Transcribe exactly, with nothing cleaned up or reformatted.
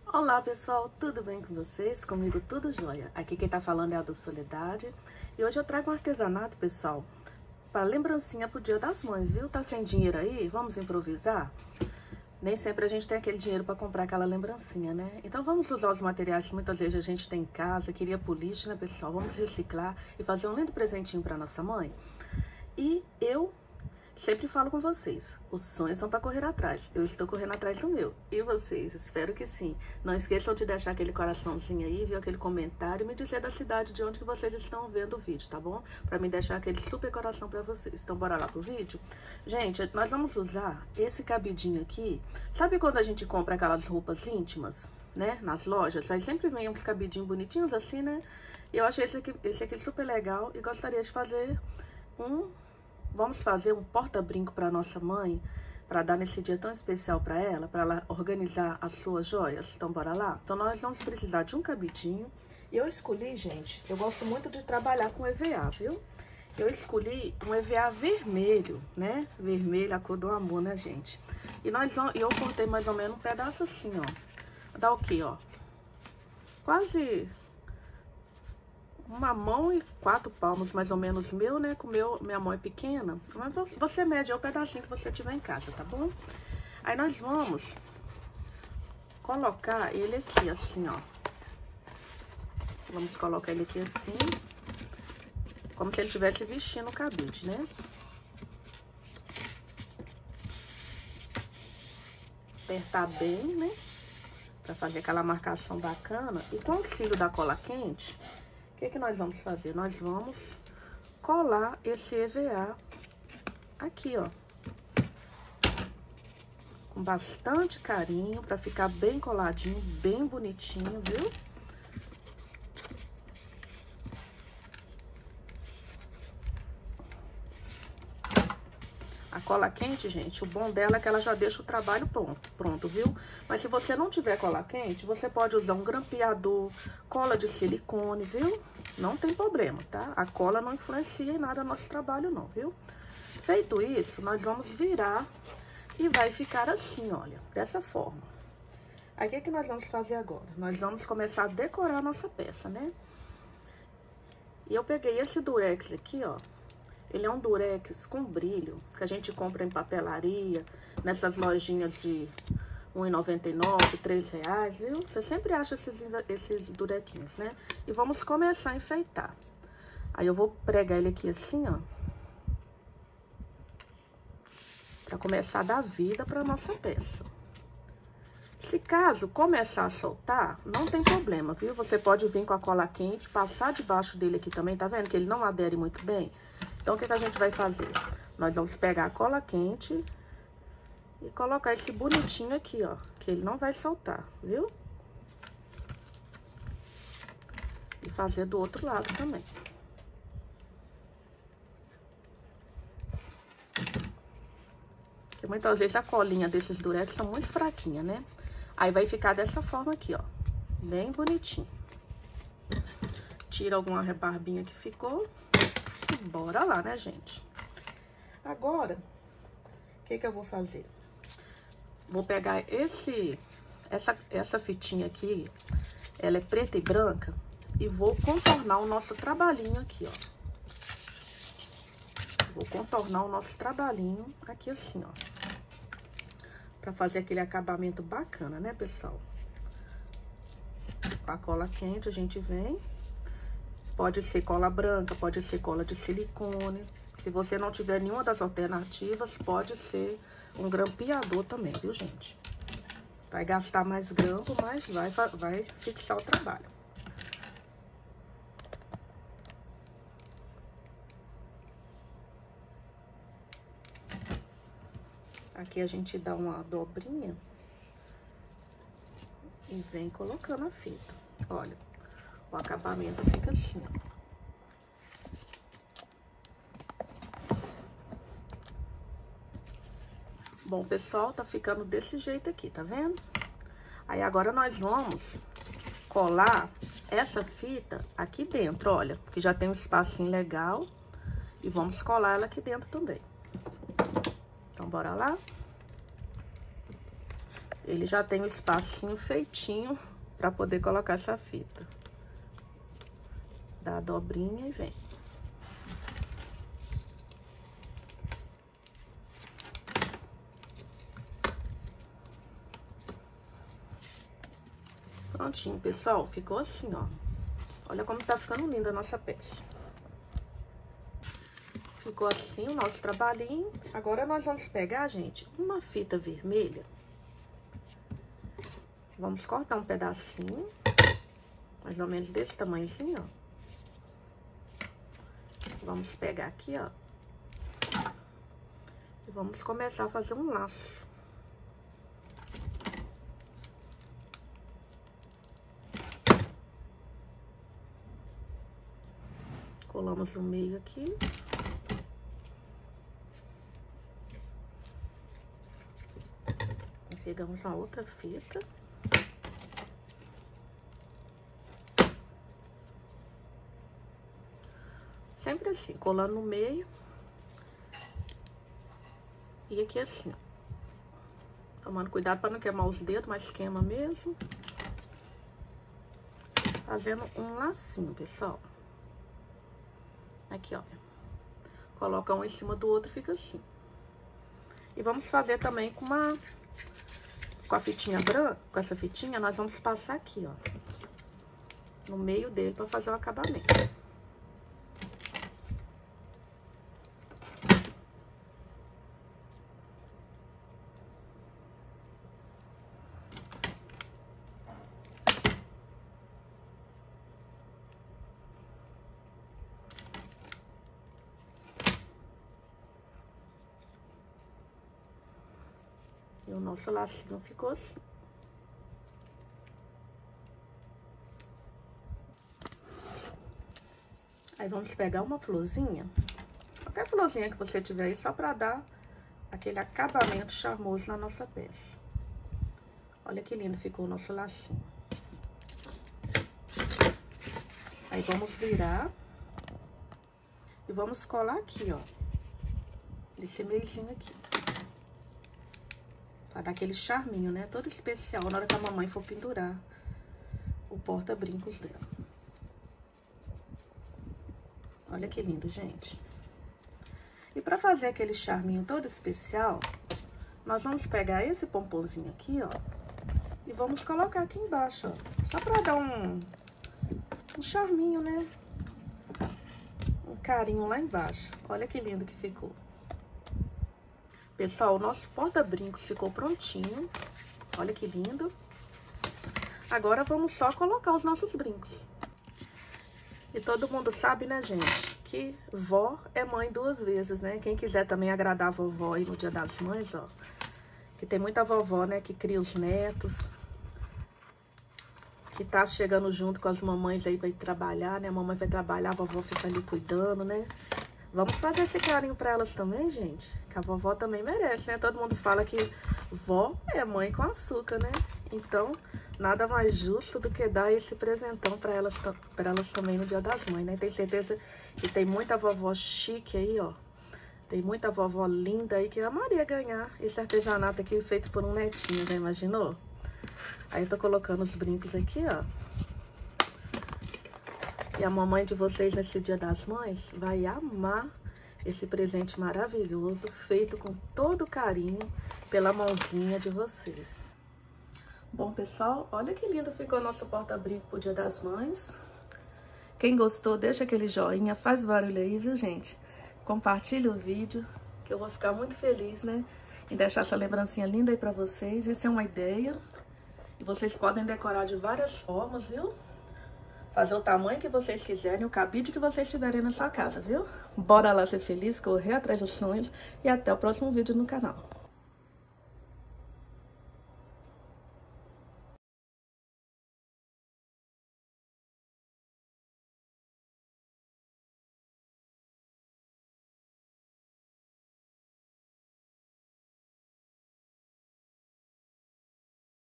Olá pessoal, tudo bem com vocês? Comigo tudo jóia. Aqui quem tá falando é a do Soledade. E hoje eu trago um artesanato, pessoal, para lembrancinha pro Dia das Mães, viu? Tá sem dinheiro aí? Vamos improvisar? Nem sempre a gente tem aquele dinheiro para comprar aquela lembrancinha, né? Então vamos usar os materiais que muitas vezes a gente tem em casa, queria pro lixo, né, pessoal? Vamos reciclar e fazer um lindo presentinho para nossa mãe. E eu sempre falo com vocês, os sonhos são para correr atrás. Eu estou correndo atrás do meu. E vocês? Espero que sim. Não esqueçam de deixar aquele coraçãozinho aí, viu? Aquele comentário e me dizer da cidade de onde que vocês estão vendo o vídeo, tá bom? Para me deixar aquele super coração para vocês. Então bora lá pro vídeo? Gente, nós vamos usar esse cabidinho aqui. Sabe quando a gente compra aquelas roupas íntimas, né? Nas lojas? Aí sempre vem uns cabidinhos bonitinhos assim, né? E eu achei esse aqui, esse aqui super legal e gostaria de fazer um... Vamos fazer um porta-brinco para nossa mãe, para dar nesse dia tão especial para ela, para ela organizar as suas joias. Então, bora lá? Então, nós vamos precisar de um cabidinho. Eu escolhi, gente, eu gosto muito de trabalhar com E V A, viu? Eu escolhi um E V A vermelho, né? Vermelho, a cor do amor, né, gente? E nós vamos, eu cortei mais ou menos um pedaço assim, ó. Dá o quê, ó? Quase... uma mão e quatro palmos, mais ou menos, meu, né? Com meu, minha mão é pequena. Mas você mede o pedacinho que você tiver em casa, tá bom? Aí nós vamos colocar ele aqui, assim, ó. Vamos colocar ele aqui assim. Como se ele estivesse vestindo o cabide, né? Apertar bem, né? Pra fazer aquela marcação bacana. E com o auxílio da cola quente... O que que nós vamos fazer? Nós vamos colar esse E V A aqui, ó. Com bastante carinho, pra ficar bem coladinho, bem bonitinho, viu? A cola quente, gente, o bom dela é que ela já deixa o trabalho pronto, pronto, viu? Mas se você não tiver cola quente, você pode usar um grampeador, cola de silicone, viu? Não tem problema, tá? A cola não influencia em nada no nosso trabalho, não, viu? Feito isso, nós vamos virar e vai ficar assim, olha, dessa forma. Aí, o que que nós vamos fazer agora? Nós vamos começar a decorar a nossa peça, né? E eu peguei esse durex aqui, ó. Ele é um durex com brilho, que a gente compra em papelaria, nessas lojinhas de um real e noventa e nove centavos, três reais, viu? Você sempre acha esses, esses durequinhos, né? E vamos começar a enfeitar. Aí eu vou pregar ele aqui assim, ó. Pra começar a dar vida pra nossa peça. Se caso começar a soltar, não tem problema, viu? Você pode vir com a cola quente, passar debaixo dele aqui também, tá vendo? Que ele não adere muito bem. Então, o que que a gente vai fazer? Nós vamos pegar a cola quente e colocar esse bonitinho aqui, ó. Que ele não vai soltar, viu? E fazer do outro lado também. Porque muitas vezes a colinha desses durex são muito fraquinha, né? Aí vai ficar dessa forma aqui, ó. Bem bonitinho. Tira alguma rebarbinha que ficou. E bora lá, né, gente? Agora, o que que eu vou fazer? Vou pegar esse, essa, essa fitinha aqui, ela é preta e branca, e vou contornar o nosso trabalhinho aqui, ó. Vou contornar o nosso trabalhinho aqui assim, ó. Pra fazer aquele acabamento bacana, né, pessoal? Com a cola quente a gente vem. Pode ser cola branca, pode ser cola de silicone. Se você não tiver nenhuma das alternativas, pode ser um grampeador também, viu, gente? Vai gastar mais grampo, mas vai, vai fixar o trabalho. Aqui a gente dá uma dobrinha e vem colocando a fita. Olha, o acabamento fica assim, ó. Bom, pessoal, tá ficando desse jeito aqui, tá vendo? Aí agora nós vamos colar essa fita aqui dentro, olha, que já tem um espacinho legal. E vamos colar ela aqui dentro também. Então, bora lá? Ele já tem o espacinho feitinho para poder colocar essa fita. Dá a dobrinha e vem. Prontinho, pessoal. Ficou assim, ó. Olha como tá ficando linda a nossa peça. Ficou assim o nosso trabalhinho. Agora nós vamos pegar, gente, uma fita vermelha. Vamos cortar um pedacinho, mais ou menos desse tamanhozinho, ó. Vamos pegar aqui, ó. E vamos começar a fazer um laço. Colamos no meio aqui. E pegamos uma outra fita. Sempre assim, colando no meio. E aqui assim, ó. Tomando cuidado para não queimar os dedos, mas queima mesmo. Fazendo um lacinho, pessoal. Aqui, ó. Coloca um em cima do outro e fica assim. E vamos fazer também com uma... Com a fitinha branca, com essa fitinha, nós vamos passar aqui, ó. No meio dele para fazer o acabamento. E o nosso lacinho ficou assim. Aí vamos pegar uma florzinha, qualquer florzinha que você tiver aí, só pra dar aquele acabamento charmoso na nossa peça. Olha que lindo ficou o nosso lacinho. Aí vamos virar e vamos colar aqui, ó, nesse meiozinho aqui. Pra dar aquele charminho, né? Todo especial na hora que a mamãe for pendurar o porta-brincos dela. Olha que lindo, gente. E pra fazer aquele charminho todo especial, nós vamos pegar esse pomponzinho aqui, ó, e vamos colocar aqui embaixo, ó. Só pra dar um, um charminho, né? Um carinho lá embaixo. Olha que lindo que ficou. Pessoal, o nosso porta-brincos ficou prontinho. Olha que lindo. Agora vamos só colocar os nossos brincos. E todo mundo sabe, né, gente, que vó é mãe duas vezes, né? Quem quiser também agradar a vovó aí no Dia das Mães, ó. Que tem muita vovó, né, que cria os netos. Que tá chegando junto com as mamães aí pra ir trabalhar, né? A mamãe vai trabalhar, a vovó fica ali cuidando, né? Vamos fazer esse carinho pra elas também, gente. Que a vovó também merece, né? Todo mundo fala que vó é mãe com açúcar, né? Então, nada mais justo do que dar esse presentão pra elas, pra elas também no Dia das Mães, né? Tenho certeza que tem muita vovó chique aí, ó. Tem muita vovó linda aí que amaria ganhar esse artesanato aqui feito por um netinho, já imaginou? Aí eu tô colocando os brincos aqui, ó. E a mamãe de vocês nesse Dia das Mães vai amar esse presente maravilhoso, feito com todo carinho pela mãozinha de vocês. Bom, pessoal, olha que lindo ficou nosso porta-brinco pro Dia das Mães. Quem gostou, deixa aquele joinha, faz barulho aí, viu, gente? Compartilha o vídeo, que eu vou ficar muito feliz, né? Em deixar essa lembrancinha linda aí pra vocês. Isso é uma ideia. E vocês podem decorar de várias formas, viu? Fazer o tamanho que vocês quiserem, o cabide que vocês tiverem na sua casa, viu? Bora lá ser feliz, correr atrás dos sonhos e até o próximo vídeo no canal.